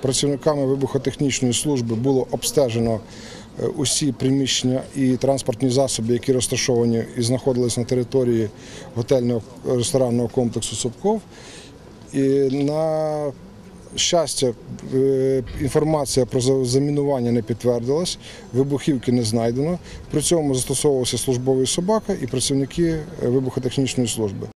працівниками вибухотехнічної служби було обстежено усі приміщення і транспортні засоби, які розташовані і знаходились на території готельного ресторанного комплексу «Собков». І на щастя, інформація про замінування не підтвердилась, вибухівки не знайдено. При цьому застосовувався службовий собака і працівники вибухотехнічної служби.